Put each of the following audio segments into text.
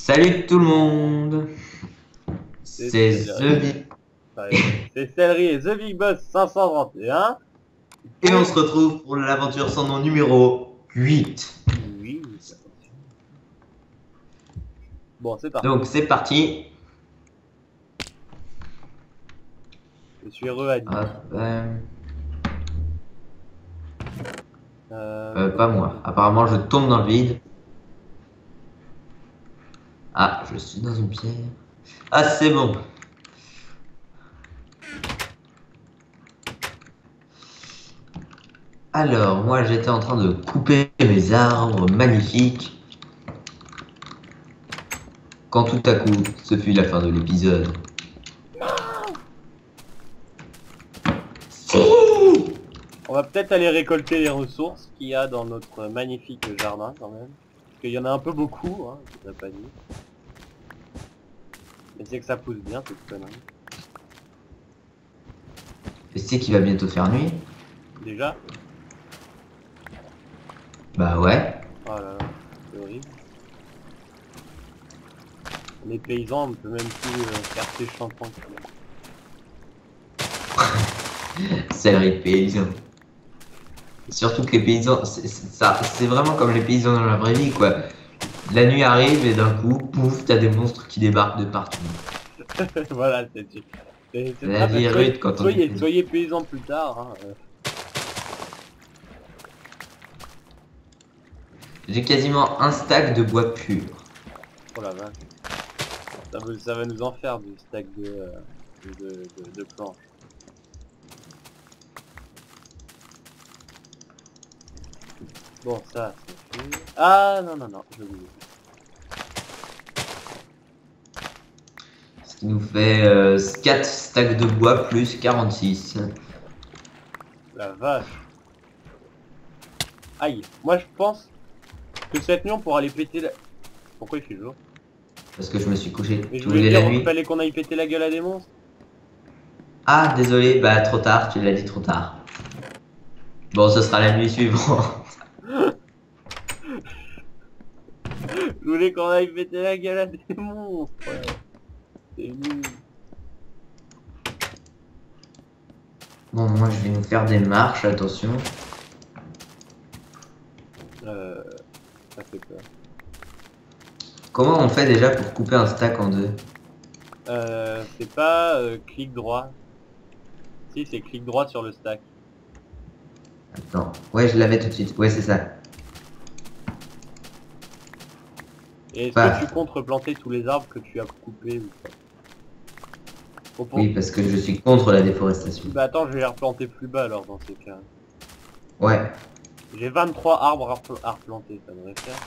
Salut tout le monde, C'est c'est The céleri. Big C'est céleri et The Big Boss 531 et on pour... se retrouve pour l'aventure sans nom numéro 8. Oui, attention. Bon, c'est parti. Donc c'est parti. Je suis heureux à dire. Hop, pas moi. Pop. Apparemment je tombe dans le vide. Ah, je suis dans une pierre. Ah c'est bon. Alors moi j'étais en train de couper mes arbres magnifiques quand tout à coup ce fut la fin de l'épisode. Si. On va peut-être aller récolter les ressources qu'il y a dans notre magnifique jardin quand même. Parce qu'il y en a un peu beaucoup, hein, je t'ai pas dit. Mais c'est que ça pousse bien toute connerie. Et c'est qu'il va bientôt faire nuit. Déjà? Bah ouais. Oh là là, c'est horrible. Les paysans, on peut même plus faire ses chansons. Céleri paysan. Surtout que les paysans, c'est vraiment comme les paysans dans la vraie vie, quoi. La nuit arrive et d'un coup, pouf, t'as des monstres qui débarquent de partout. Voilà, c'est La vie est rude quand on est paysan. soyez paysans plus tard. Hein, J'ai quasiment un stack de bois pur. Oh la vache. Ça va nous en faire du stack de planches. Bon, ça, c'est fait. Ah, non, non, non, j'ai oublié. Ce qui nous fait 4 stacks de bois plus 46. La vache. Aïe. Moi, je pense que cette nuit, on pourra aller péter la... Pourquoi il fait jour? Parce que je me suis couché. Mais je Tu voulais voulais la dire, il nuit? fallait qu'on aille péter la gueule à des monstres. Ah, désolé, bah trop tard, tu l'as dit trop tard. Bon, ce sera la nuit suivante. Je voulais qu'on aille péter la gueule à des monstres. Ouais. C'est nul. Bon, moi je vais nous faire des marches, attention. Ça fait peur. Comment on fait déjà pour couper un stack en deux? C'est pas clic droit. Si, c'est clic droit sur le stack. Attends, ouais, je l'avais tout de suite. Ouais, c'est ça. Et est-ce Paf. que tu comptes replanter tous les arbres que tu as coupés ou pas? Oui, parce que je suis contre la déforestation. Bah attends, je vais les replanter plus bas alors dans ces cas. Ouais. J'ai 23 arbres à replanter, ça devrait faire.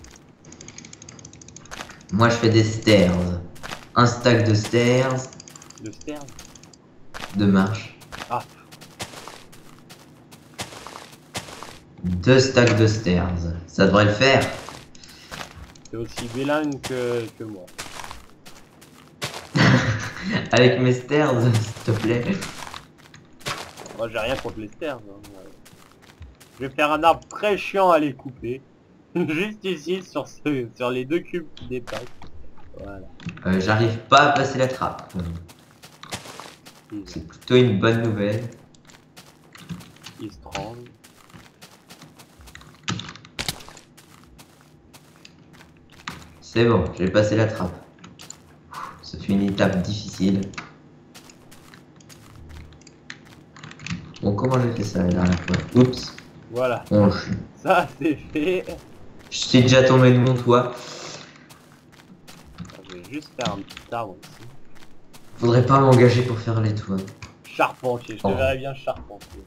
Moi, je fais des stairs. Un stack de stairs, De sterne. de marche. Ah, 2 stacks de stairs. Ça devrait le faire. c'est aussi bilingue que moi. Avec mes stairs, s'il te plaît. Moi j'ai rien contre les sternes. Hein. Je vais faire un arbre très chiant à les couper. Juste ici sur les deux cubes qui dépassent. Voilà. J'arrive pas à passer la trappe. C'est plutôt une bonne nouvelle. Il se tremble. C'est bon, j'ai passé la trappe. C'est une étape difficile. Bon, comment j'ai fait ça la dernière fois? Oups. Voilà. Bon, Ça c'est fait. je suis déjà tombé de mon toit. Je vais juste faire un petit arbre ici. Faudrait pas m'engager pour faire les toits. Charpentier, je te Oh. verrais bien charpentier.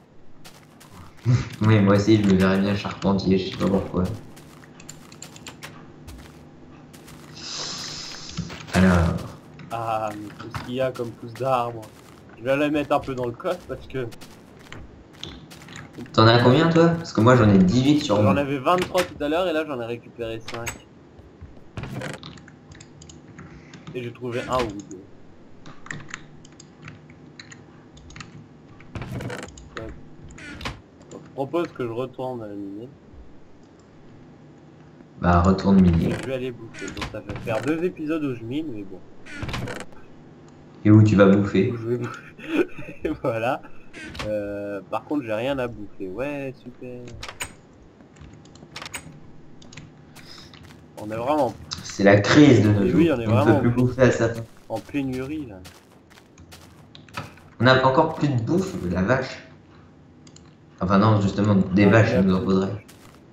Oui, moi aussi, je me verrais bien charpentier, je sais pas pourquoi. Alors, Ah, mais tout ce qu'il y a comme pousse d'arbres. Je vais les mettre un peu dans le coffre parce que t'en as combien toi? Parce que moi j'en ai 18 sur j'en moi. avais 23 tout à l'heure et là j'en ai récupéré 5. Et j'ai trouvé un ou deux. Donc, je propose que je retourne à la mine. Bah retourne miner. Je vais aller bouffer. Donc ça va faire 2 épisodes où je mine, mais bon. Et où tu vas bouffer? Où je vais bouffer. Voilà. Par contre, j'ai rien à bouffer. Ouais, super. On est vraiment... C'est la crise de nos Et jours. oui, on est On ne peut vraiment plus bouffer à sa faim. en pénurie, là. On a encore plus de bouffe, la vache. Enfin non, justement, des Ouais, vaches, il y a il nous en plus de faudrait. vaches.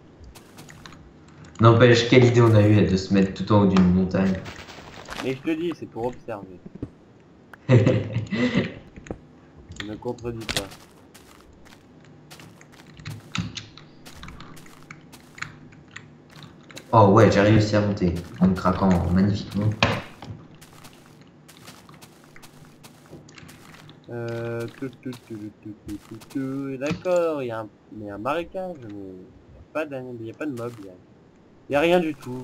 N'empêche, quelle idée on a eue de se mettre tout en haut d'une montagne. Mais je te dis, c'est pour observer. Ne contredis pas. Oh ouais, j'ai réussi à monter en me craquant magnifiquement. D'accord, il y a un marécage, mais il y a pas de mob, il y a rien du tout.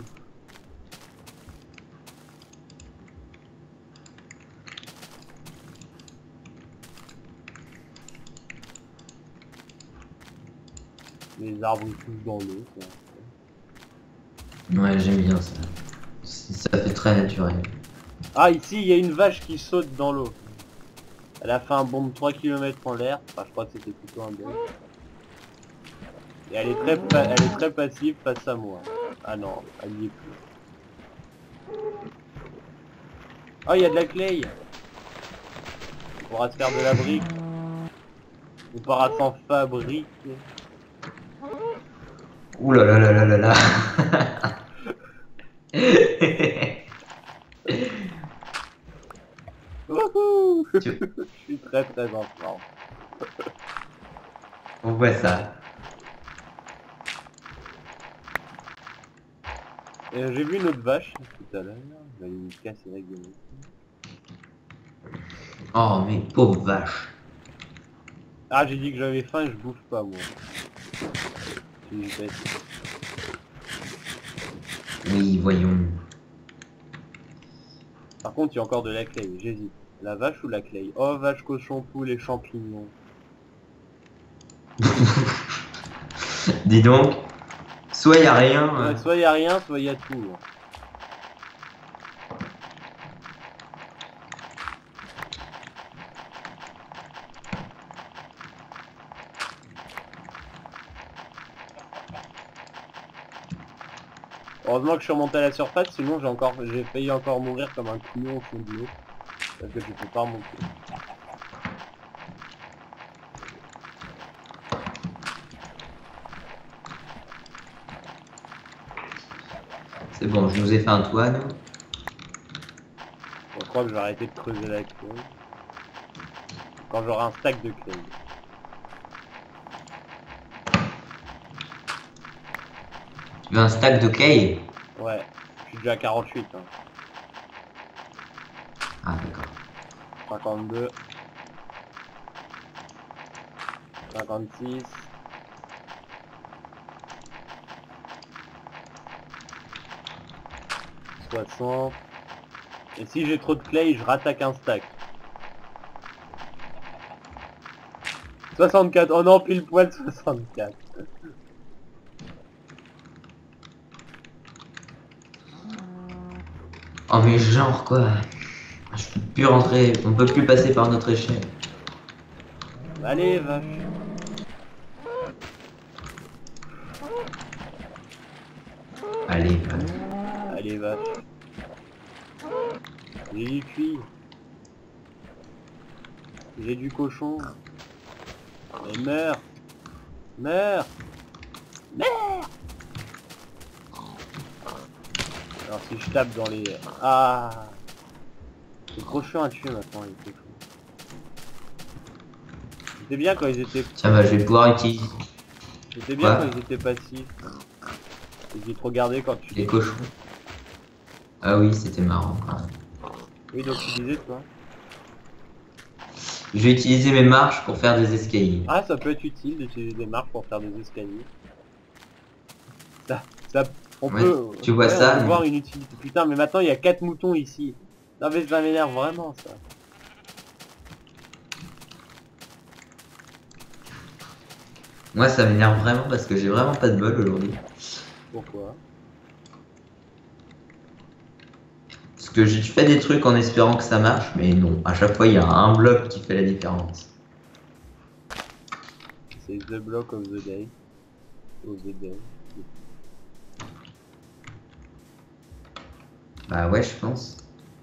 Les arbres ils poussent dans l'eau. Ouais, j'aime bien ça. Ça fait très naturel. Ah, ici, il y a une vache qui saute dans l'eau. Elle a fait un bond de 3 km en l'air. Enfin, je crois que c'était plutôt un bond. Et elle est très passive face à moi. Ah non, elle n'y est plus. Oh, il y a de la clay. On pourra se faire de la brique. On pourra s'en fabriquer. Ouh là là là là là là. Wouhou. Tu- Je suis très très en forme. On voit ça. J'ai vu une autre vache tout à l'heure. Elle va me casser la gueule. Oh mais pauvre vache. Ah, j'ai dit que j'avais faim et je bouffe pas moi. Je suis bête. Oui, voyons. Par contre, il y a encore de la clay, j'hésite. La vache ou la clay? Oh, vache, cochon, poule et champignons. Dis donc, soit y a rien. Ouais, soit il y a rien, soit il y a tout. Heureusement que je suis remonté à la surface, sinon j'ai failli encore mourir comme un couillon au fond de l'eau. Parce que je peux pas remonter. C'est bon, je nous ai fait un toit, nous. Bon, je crois que je vais arrêter de creuser la clay. Quand j'aurai un stack de clay. Tu veux un stack de clay? Ouais, je suis déjà à 48. Hein. Ah d'accord. 52. 56. 60. Et si j'ai trop de clay, je rattaque un stack. 64. Oh non, pile poil 64. Oh mais genre quoi. Je peux plus rentrer, on peut plus passer par notre échelle. Allez, vache. Allez, vache. Allez, vache. J'ai du cuit. J'ai du cochon. Mais meurs. Meurs. Meurs. Alors si je tape dans les... Ah. C'est trop chiant à tuer maintenant, les cochons. C'était bien quand ils étaient... Tiens bah je vais pouvoir utiliser C'était bien Quoi quand ils étaient passifs. J'ai trop regardé quand tu... les cochons. Ah oui, c'était marrant quand même. Oui, donc tu disais toi. Je vais utiliser mes marches pour faire des escaliers. Ah, ça peut être utile d'utiliser des marques pour faire des escaliers. Ça, on Ouais, peut... tu vois ouais, ça, on peut mais- voir une utilité. Putain, mais maintenant il y a 4 moutons ici. Non mais ça m'énerve vraiment ça. Moi ça m'énerve vraiment parce que j'ai vraiment pas de bol aujourd'hui. Pourquoi? que je fais des trucs en espérant que ça marche, mais non, à chaque fois il y a un bloc qui fait la différence. C'est the block of the day. Of the day. Bah ouais, je pense.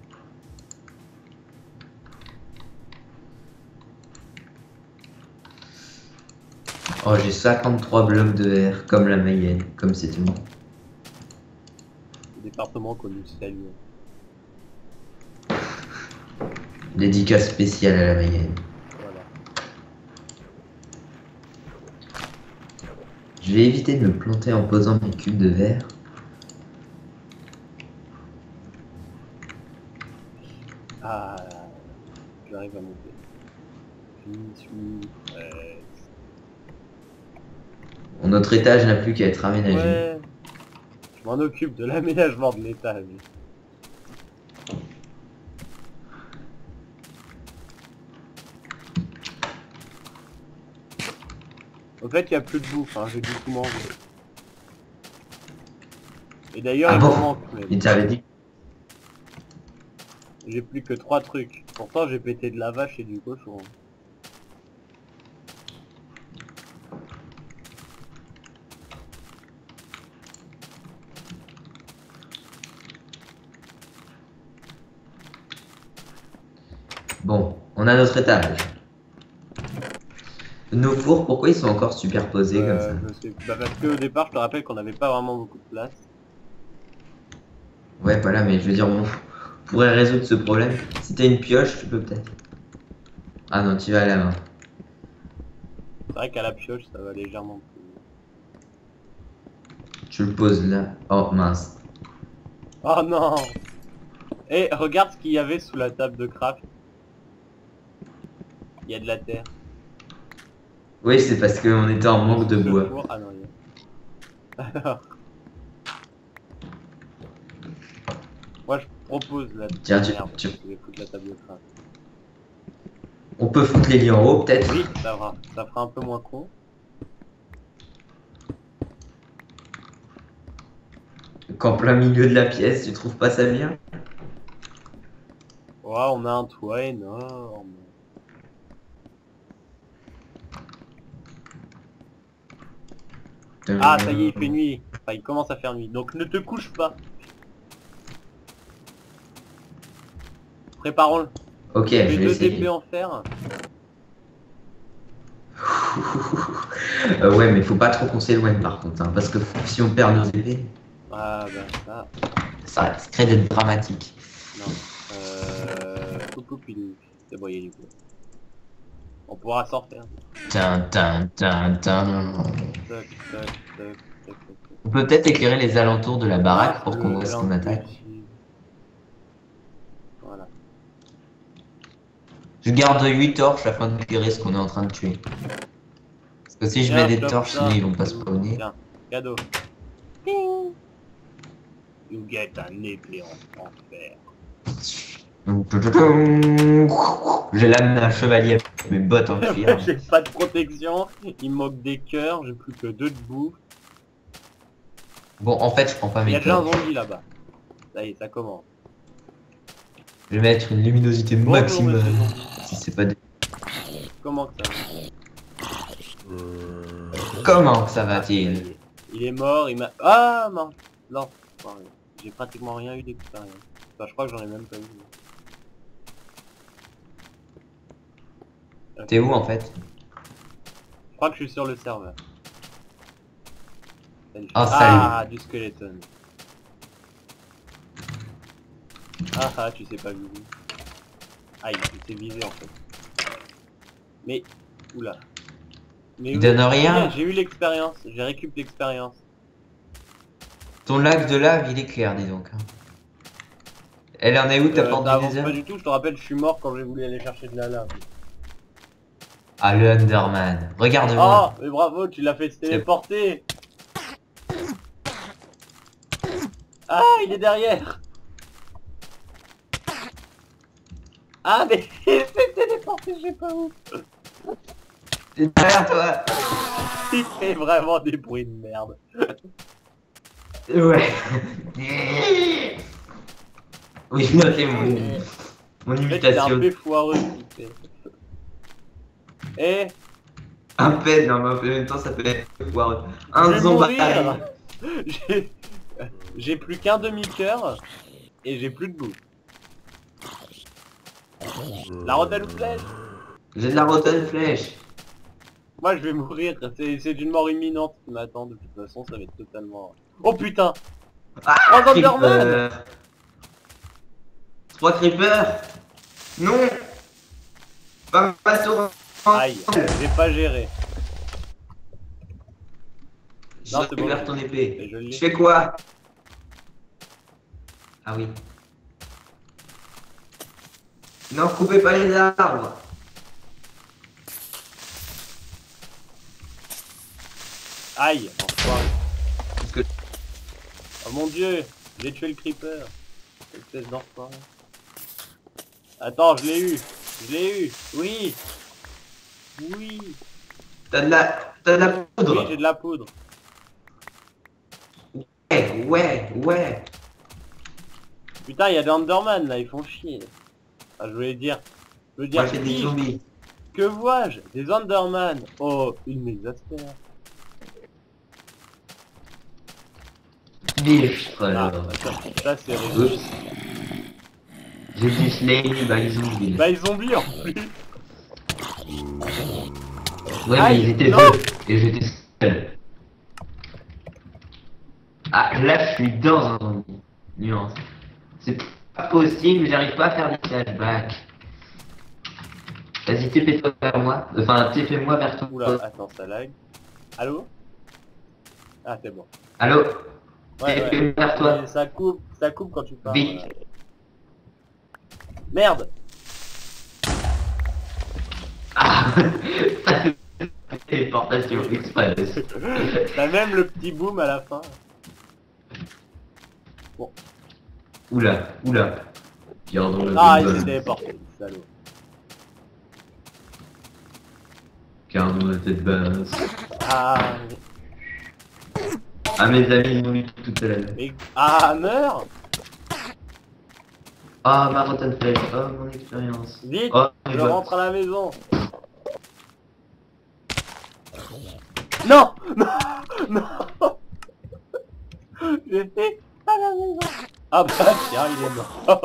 Oh, j'ai 53 blocs de verre, comme la Mayenne, comme c'était bon. Département qu'on nous salue. Dédicace spéciale à la Mayenne. Voilà. Je vais éviter de me planter en posant mes cubes de verre. Ah, j'arrive à monter. Je suis prêt. Notre étage n'a plus qu'à être aménagé. Ouais. Je m'en occupe de l'aménagement de l'étage. En fait, il n'y a plus de bouffe, hein, j'ai dû tout manger. Et d'ailleurs, Ah il bon m'en manque même. Il t'avait dit. J'ai plus que 3 trucs. Pourtant, j'ai pété de la vache et du cochon. Bon, on a notre étage. Nos fours, pourquoi ils sont encore superposés comme ça? Je sais. Bah, parce qu'au départ, je te rappelle qu'on n'avait pas vraiment beaucoup de place. Ouais, voilà, mais je veux dire, on pourrait résoudre ce problème. Si t'as une pioche, tu peux peut-être. Ah non, tu vas à la main. C'est vrai qu'à la pioche, ça va légèrement plus. Tu le poses là. Oh mince. Oh non! Et regarde ce qu'il y avait sous la table de craft. Il y a de la terre. Oui, c'est parce qu'on était en manque de Ce bois. four- Ah non, il y a... Alors... Moi je propose la Tiens, merde, je vais foutre la table de craft. On peut foutre les lits en haut, peut-être. Oui, ça fera un peu moins con. Qu'en plein milieu de la pièce, tu trouves pas ça bien? Ouais, on a un toit énorme. Ah, ça y est, il fait nuit. Enfin, il commence à faire nuit. Donc ne te couche pas. Préparons-le. Ok, je J'ai vais 2 épées essayer. en fer. Ouais, mais faut pas trop qu'on s'éloigne par contre, hein, parce que si on perd nos épées, Ah bah ça risquerait d'être dramatique. non. Coucou pilou. C'est bon, il y a du coup. On pourra s'en faire. Tin, tin, tin, tin. Toc, toc, toc, toc, toc. On peut peut-être éclairer les alentours de la baraque Ah, pour qu'on voit ce qu'on attaque. Voilà. Je garde 8 torches afin d'éclairer ce qu'on est en train de tuer. Parce que si je mets Tiens, des chope torches, ça. sinon ils vont pas spawner. Tiens, cadeau. Ding. You get un épée en fer. J'ai l'âme d'un chevalier avec mes bottes en cuir. J'ai pas de protection, il me manque des cœurs, j'ai plus que 2 de bouffe. Bon, en fait, je prends pas Il y a mes déjà un torches. zombie là-bas. Ça y est, ça commence. Je vais mettre une luminosité Bonjour, maximum. monsieur zombie. Si c'est pas des... Comment que ça Comment que ça Ah, ça y va-t-il? est. Il est mort, il m'a... Ah non. Non, j'ai pratiquement rien eu d'expérience. Enfin, je crois que j'en ai même pas eu. T'es où en fait? Je crois que je suis sur le serveur. Salut. Ah, Ah, du skeleton. Ah, tu sais pas viser. Ah, il s'est visé en fait. Mais, oula. Mais Il donne rien. J'ai eu l'expérience, j'ai récupéré l'expérience. Ton lac de lave, il est clair, dis donc. Elle en est où ta porte du T'avances désert? pas du tout, je te rappelle, je suis mort quand j'ai voulu aller chercher de la lave. Ah, le Underman. Regarde-moi. Oh, mais bravo, tu l'as fait se téléporter. Ah, il est derrière. Ah, mais il s'est téléporté, je sais pas où. C'est derrière toi. Il fait vraiment des bruits de merde. Ouais. Oui, notez mon En fait, c'est un imitation. peu foireux qui fait. Eh, Un pet, non, mais en même temps, ça peut être foireux. je Un vais zombie. mourir. J'ai j'ai plus qu'un demi-cœur et j'ai plus de bouffe. La rotaine flèche. J'ai de la rotten flèche. Moi, je vais mourir. C'est une mort imminente qui m'attend. De toute façon, ça va être totalement... Oh putain. Ah, 3 Enderman. creeper. 3 creepers. Non. Pas tour. Aïe, j'ai pas géré. J'ai Non, c'est bon. récupéré ton épée. Je l'ai. Je fais quoi? Ah oui. Non, coupez pas les arbres. Aïe, enfoiré. Parce que Oh mon dieu, j'ai tué le creeper. Espèce d'enfoiré. Attends, je l'ai eu. Je l'ai eu. Oui. Oui. t'as de la Oui, poudre. j'ai de la poudre. Ouais. Putain, il y a des Enderman là, ils font chier. Ah, je voulais dire... Je veux dire, Moi, j'ai des qui zombies. Que vois-je? Des Enderman. Oh, il m'exaspère. Biche. Ah, Alors. ça c'est rigolo. Oups. J'ai dit slay by zombie. Bah, ils zombies en plus. Ouais, Aïe, mais ils étaient non. deux. Et j'étais seul. Ah, là, je suis dans un zombie. Nuance. C'est pas possible, j'arrive pas à faire des flashbacks. Vas-y, TP-toi vers moi. Enfin, TP-moi vers toi. Oula, attends, ça lag. Allô? Ah, c'est bon. Allô? Ouais, TP vers toi. Mais ça coupe quand tu parles. Vite. Voilà. Merde. Ah. Téléportation express. T'as même le petit boom à la fin. Oula. Pardon, le Ah, il boom. s'est téléporté, salaud. Pardon, la tête basse. Ah, Ah, mes amis, ils m'ont eu tout à l'heure. mais... Ah, meurs. Ah, ma rotten flèche. Oh, mon expérience. Vite, Oh, je rentre à la maison. Non. Non. J'ai fait à la maison. Ah bah tiens, il est mort.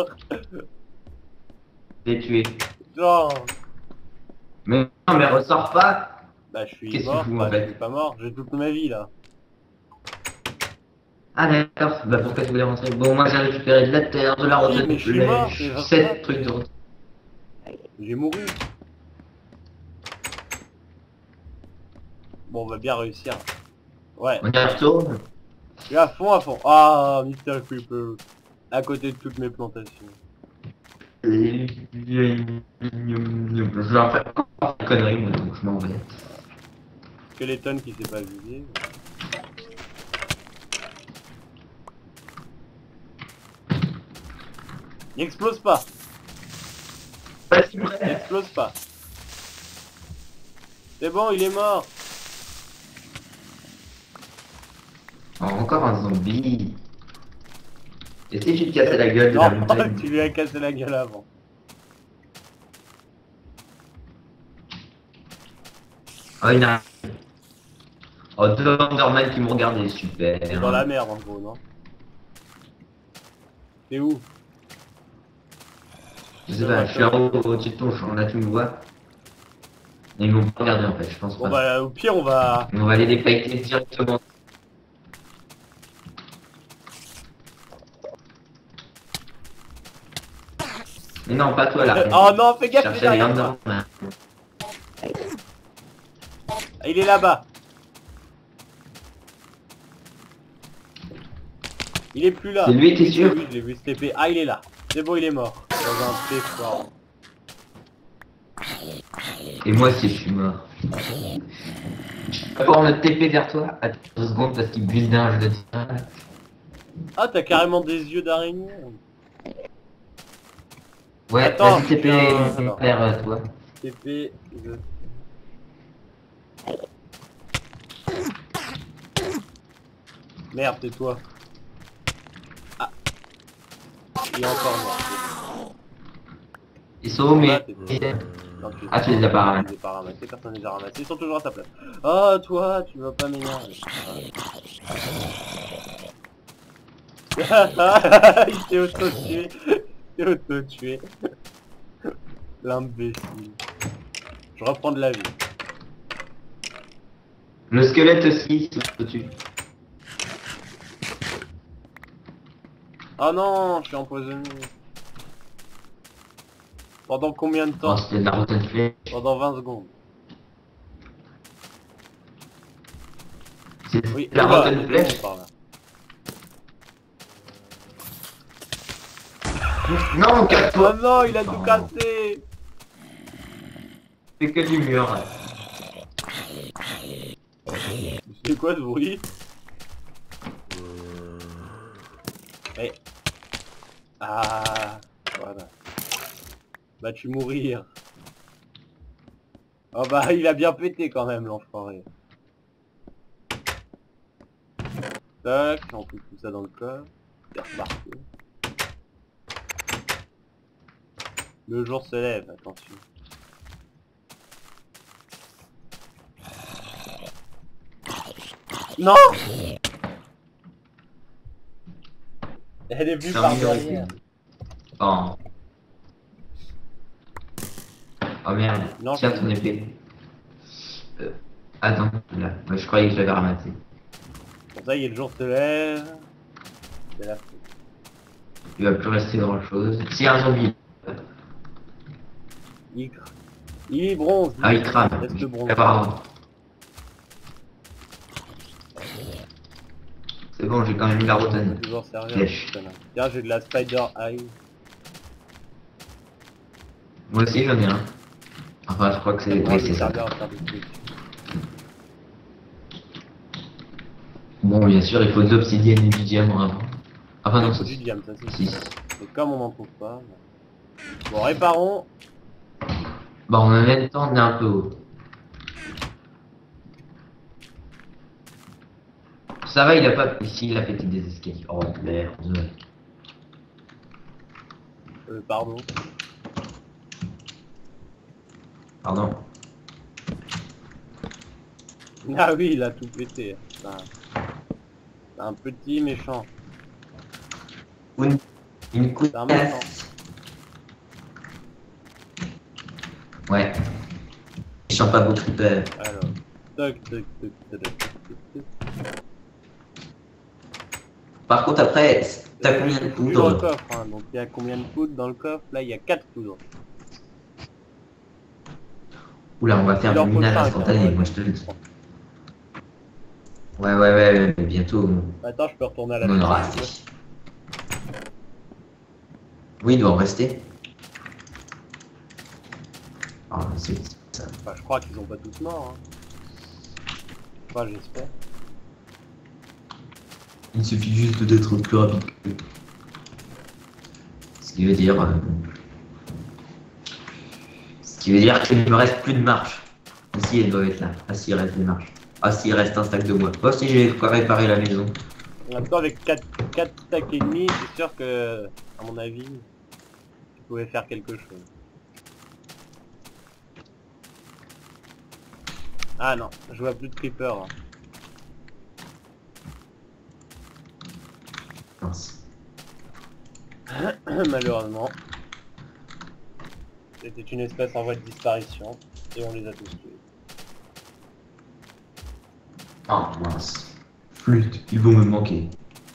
T'es tué. Genre... Mais non, mais ressors pas. Bah je suis Qu'est-ce que mort, tu fous, bah, en fait? je suis pas mort, j'ai toute ma vie là. Ah d'accord, bah pourquoi tu voulais rentrer? Bon, moi j'ai récupéré de la terre, de la Oui, rotten mais je suis mort, flèche, c'est vrai. 7 trucs de rotten. J'ai mouru. Bon, on va bien réussir. Ouais, On y retourne. je suis à fond, à fond. Ah, Mr. Creeper. À côté de toutes mes plantations. Je vais en faire encore une connerie, moi, donc je m'en vais. Skeleton qui s'est pas visé. N'explose pas. Vas-y, bref. N'explose pas. C'est bon, il est mort. Oh, encore un zombie. Et si tu te cassais la gueule de la Non, montagne? tu lui as cassé la gueule avant. Oh, il y en a. Oh, deux Enderman qui m'ont regardé, super. C'est dans la merde en gros, non? C'est où? Je sais pas, je suis en haut au-dessus de ton champ, là tu me vois. Et ils m'ont pas regardé en fait, je pense Bon pas. bah au pire on va... On va aller les fighter directement. Mais non, pas toi là. Oh non, fais gaffe, il est Cherchez les derrière toi. Enderman. Ah, il est là-bas. Il est plus là. C'est lui, t'es sûr? Oui, je l'ai vu se TP. Ah, il est là. C'est bon, il est mort. Dans un T fort. Et moi aussi je suis mort. Pour me TP vers toi, attends 2 secondes parce qu'il build un jeu de tir. Ah, t'as carrément des yeux d'araignée. Ouais, Attends, vas-y TP putain, vers toi. TP. Merde, c'est toi. Ah. Il est encore mort. Ils sont où, mais... Là, t'es- Non, Ah, tu les as pas ramassés. Je les ai pas ramassés, personne les a ramassés, ils sont toujours à sa place. Oh, toi, tu vas pas m'énerver. Il s'est auto-tué. Il s'est auto-tué. L'imbécile. Je reprends de la vie. Le squelette aussi, c'est au-dessus. Oh non, je suis empoisonné. Pendant combien de temps? Oh, c'était de la rotten flèche. Pendant 20 secondes. C'est Oui, de la oula, rotten il y a flèche. tout le monde par là. Non, Oh casse-toi. non, il a Non. tout cassé. C'est que du mur. C'est quoi ce bruit? Eh. Ah, voilà. Bah tu mourir. Oh bah il a bien pété quand même l'enfoiré. Tac, on peut tout ça dans le coffre. C'est reparti. Le jour se lève, attention. Non! Elle est venue C'est un par mur derrière. ici. Oh. Oh merde. Non, Tiens je- ton épée. Attends, là. Moi, je croyais que je l'avais ramassé. Pour ça, il y a le jour se lève. C'est la faute. Il va plus rester grand chose. Si un zombie. Il est bronze. Ah, il crame. Reste bronze. Apparemment. C'est bon, j'ai quand même eu la Ça va rotonne. toujours servir. Flèche. ce connard. Tiens, j'ai de la spider eye. Moi aussi, j'en ai un. Enfin, je crois que c'est Moi, oui, je c'est vais ça. servir à faire des trucs. Bon, bien sûr, il faut de l'obsidienne et du diamant avant. Enfin, non, C'est ça du diam, ça c'est si. sûr. Et comme on n'en trouve pas... Bon, réparons. Bon, en même temps, on est un peu haut. Ça va, il a pas... Ici, il a pété des escaliers. Oh, merde. Pardon. Pardon. Ah oui, il a tout pété. C'est un petit méchant. Une C'est un méchant. couillasse. Ouais. Je sens pas beaucoup de... Alors. Toc, toc, toc, toc, toc, toc, toc. Par contre, après, t'as combien de Plus dans le poudre? coffre, hein. Donc il y a combien de poudres dans le coffre? Là, il y a 4 poudres. Oula, on va faire Il en du faut minage cinq, instantané, hein, moi je te le dis. Ouais, bientôt, Attends, je peux retourner à la on en aura maison. assez. Oui, il doit en rester. Ah, c'est ça. Enfin, je crois qu'ils sont pas tous morts. Hein. Enfin, j'espère. Il suffit juste d'être plus rapide que... Ce qui veut dire... Ce qui veut dire qu'il me reste plus de marche. Ah si, elle doit être là. Ah si, il reste des marches. Ah si, il reste un stack de bois. Moi aussi, j'ai réparé la maison. En même temps, avec 4 stacks et demi, c'est sûr que, à mon avis, tu pouvais faire quelque chose. Ah non, je vois plus de creeper. Hein. Mince. Malheureusement. C'était une espèce en voie de disparition et on les a tous tués. Oh mince. Flûte, ils vont me manquer.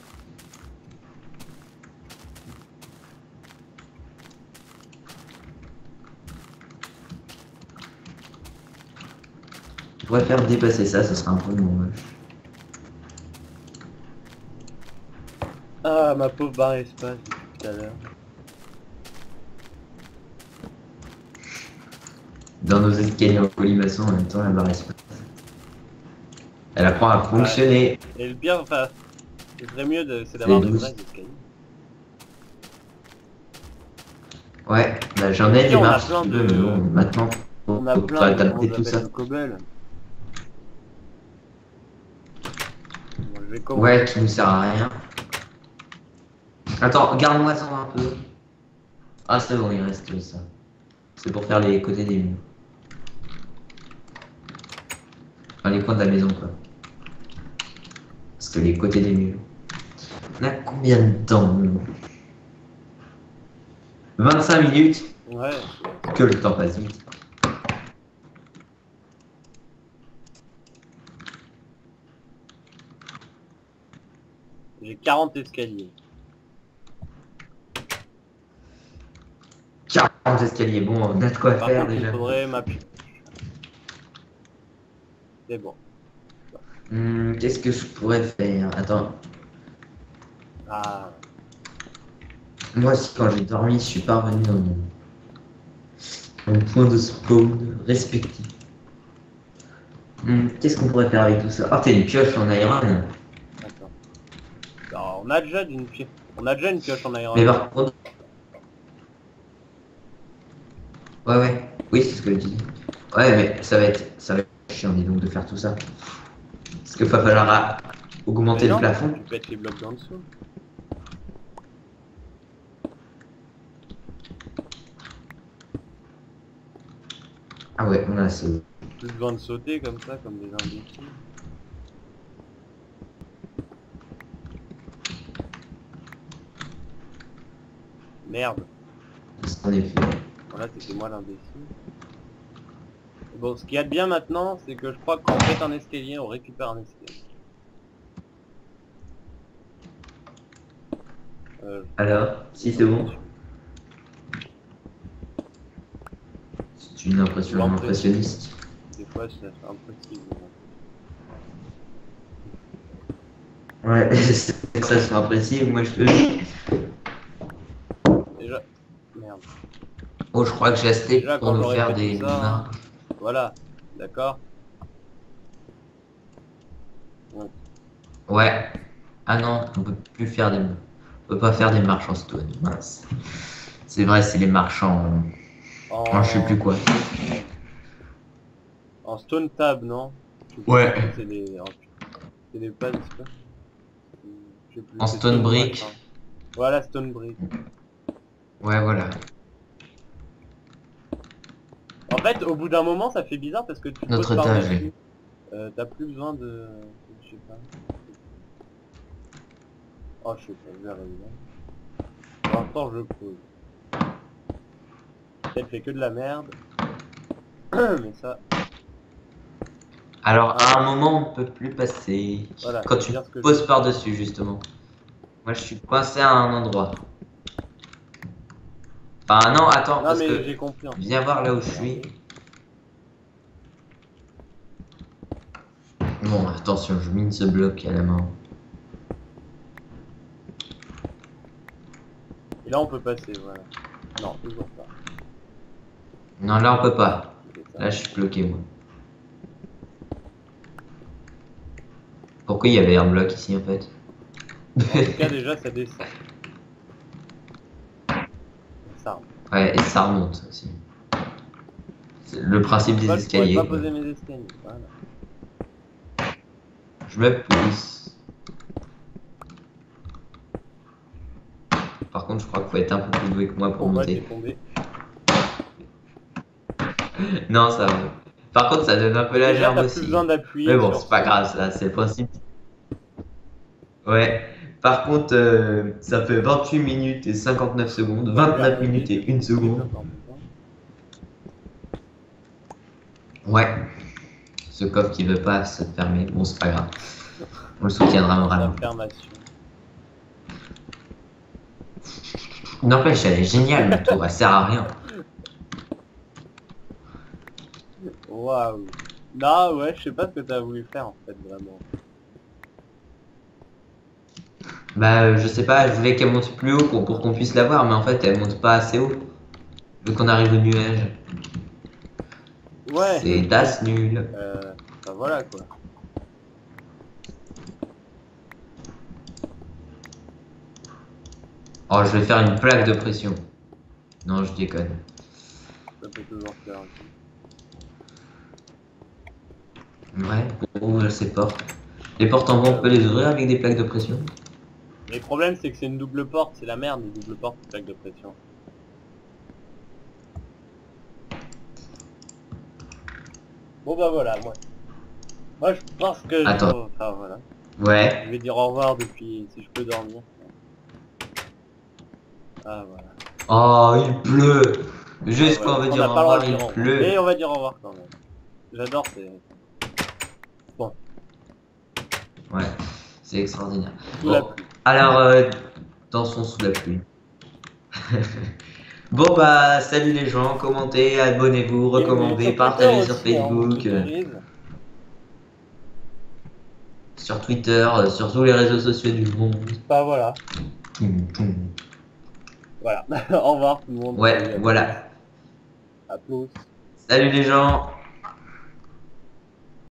Je pourrais faire dépasser ça, ce serait un peu moche. Ah, ma pauvre barre espace depuis tout à l'heure. Dans nos escaliers en colimaçon, en même temps, la barre espace. Elle apprend à fonctionner. Et le pire, enfin, ce serait mieux c'est d'avoir de 12. vrais escaliers. Ouais, bah, j'en ai Et des on a marches, plein si tu de- veux, mais bon, maintenant, On a faut plein de, t'adapter comment tout ça ça. s'appelle, de cobble. Bon, je vais commencer. Ouais, qui ne sert à rien. Attends, garde-moi ça un peu. Ah, c'est bon, il reste ça. C'est pour faire les côtés des murs. Enfin, les coins de la maison, quoi. Parce que les côtés des murs. On a combien de temps? 25 minutes. Ouais. Que le temps passe vite. J'ai 40 escaliers. 40 escaliers. Bon, on a de quoi Par faire contre, il déjà. faudrait ma pioche. C'est bon. Qu'est-ce que je pourrais faire? Attends. Ah. Moi aussi, quand j'ai dormi, je suis pas revenu dans mon point de spawn respectif. Qu'est-ce qu'on pourrait faire avec tout ça? Ah, t'as une pioche en iron. D'accord. Alors, on a déjà une pioche. On a déjà une pioche en iron. Mais par contre... Ouais. Oui, c'est ce que je dis. Ouais, mais ça va être chiant, dis donc, de faire tout ça. Parce qu'il va falloir augmenter Mais le non, plafond. tu peux mettre les blocs d'en dessous. Ah ouais, on a assez. Plus besoin de sauter comme ça, comme des imbéciles. Merde. En effet. Voilà, c'était moi l'imbécile. Bon, ce qu'il y a de bien maintenant, c'est que je crois que quand on fait un escalier, on récupère un escalier. Alors, si c'est bon. C'est une impression impressionniste. Des fois, c'est impossible. Ouais, c'est que ça soit impressible, moi je peux. Déjà, merde. Oh, je crois que j'ai assez Déjà, pour quand nous j'aurais faire fait des tout ça, marches. Voilà, d'accord. Ouais. Ah non, on peut plus faire des. On peut pas faire des marches en stone. Mince. C'est vrai, c'est les marches en je sais plus quoi. En stone tab, non? Ouais. C'est des pas de stone. Je sais plus, En c'est stone brick. machin. Voilà, stone brick. Ouais, voilà. En fait, au bout d'un moment, ça fait bizarre parce que tu Notre poses par étage. dessus. T'as plus besoin de... Je sais pas. Oh, je sais pas, je vais arriver. Pour l'instant, je pose. Elle fait que de la merde. Mais ça... Alors, à un moment, on peut plus passer. Voilà, Quand c'est tu bien ce que poses je- par-dessus, justement. Moi, je suis coincé à un endroit. Enfin, non, attends, Non parce mais que... j'ai compris. Viens voir là où je suis. Bon, attention, je mine ce bloc à la main. Et là, on peut passer, voilà. Non, toujours pas. Non, là, on peut pas. C'est ça. Là, je suis bloqué, moi. Pourquoi il y avait un bloc ici, en fait? En tout cas, déjà, ça descend. Ça. Ouais, et ça remonte aussi. C'est le principe des Moi, escaliers. je pourrais pas quoi. poser mes escaliers. Voilà. Je me pousse. Par contre, je crois qu'il faut être un peu plus doué que moi pour Pourquoi t'es monter. tombé? Non, ça va. Par contre, ça donne un peu la Déjà, gerbe t'as plus aussi. besoin d'appuyer. Mais bon, sur c'est pas ça. grave, ça, c'est le principe. Ouais. Par contre, ça fait 28 minutes et 59 secondes, 29 minutes et 1 seconde. Ouais. Ce coffre qui veut pas se fermer, bon, c'est pas grave. On le soutiendra moralement. Affirmation. N'empêche, elle est géniale, la tour, elle sert à rien. Waouh. Non, ouais, je sais pas ce que t'as voulu faire en fait, vraiment. Bah, je sais pas, je voulais qu'elle monte plus haut pour qu'on puisse la voir, mais en fait, elle monte pas assez haut. Vu qu'on arrive au nuage. Ouais. C'est das nul. Bah voilà quoi. Oh, je vais faire une plaque de pression. Non, je déconne. Ça peut toujours faire. Ouais, pour ouvrir ces portes. Les portes en bois, on peut les ouvrir avec des plaques de pression. Mais le problème c'est que c'est une double porte, c'est la merde une double porte, plaque de pression. Bon bah voilà, moi je pense que Attends. enfin voilà. Ouais. Je vais dire au revoir depuis si je peux dormir. Ah voilà. Oh, il pleut. Ah, Juste voilà. quand on veut On dire n'a au pas le droit revoir, de il dire au revoir. pleut. Mais on va dire au revoir quand même. J'adore ces... Bon, Ouais, c'est extraordinaire. sous la Bon, pluie. alors, dansons sous la pluie. Bon, bah, salut les gens, commentez, abonnez-vous, Et oui, recommandez, sur Twitter partagez sur aussi, hein, on Facebook, s'autorise. sur Twitter, sur tous les réseaux sociaux du monde. Bah voilà. Toum, toum. Voilà. Au revoir tout le monde. Salut Ouais, à tous. voilà. À plus. Salut les gens.